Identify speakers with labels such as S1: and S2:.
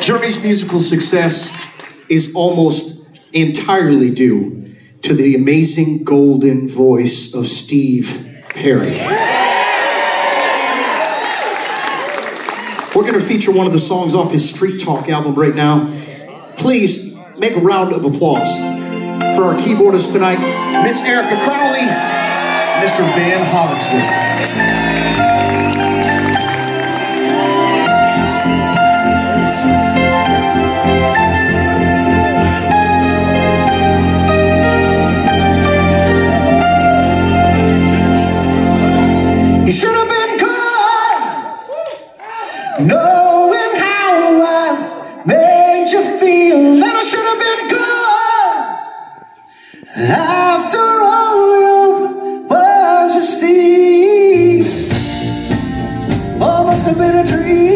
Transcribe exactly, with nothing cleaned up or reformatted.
S1: Jeremy's musical success is almost entirely due to the amazing golden voice of Steve Perry. We're going to feature one of the songs off his Street Talk album right now. Please make a round of applause for our keyboardist tonight, Miss Erica Crowley, Mister Van Hollingsworth. You should have been good, knowing how I made you feel, and I should have been good after all your words you see. Oh, must have been a dream.